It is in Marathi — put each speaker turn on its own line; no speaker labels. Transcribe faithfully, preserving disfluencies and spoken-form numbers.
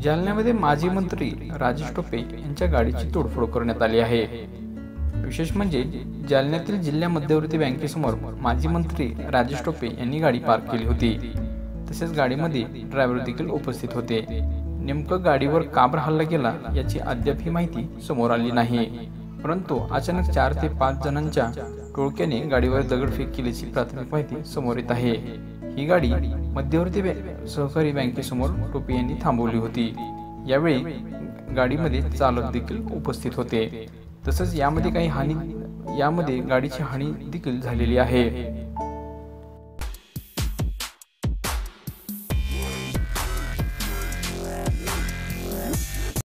जालन्यामध्ये माजी मंत्री राजेश टोपे यांच्या गाडीची तोडफोड करण्यात आली आहे। विशेष म्हणजे जालन्यातील जिल्हा मध्यवर्ती बँकेसमोर माजी मंत्री राजेश टोपे यांनी गाडी पार्क केली होती। तसेच गाडीमध्ये ड्रायव्हर देखील उपस्थित होते। नेमकं गाडीवर का बरं हल्ला केला याची अद्याप ही माहिती समोर आली नाही, परंतु अचानक चार ते पाच जणांच्या टोळक्याने गाडीवर दगडफेक केल्याची प्राथमिक माहिती समोर येत आहे। ही गाडी मध्यवर्ती सहकारी बँकेसमोर टोपे यांनी थांबवली होती। यावेळी गाडीमध्ये चालक देखील उपस्थित होते। तसंच यामध्ये काही हानी यामध्ये गाडीची हानी देखील झालेली आहे।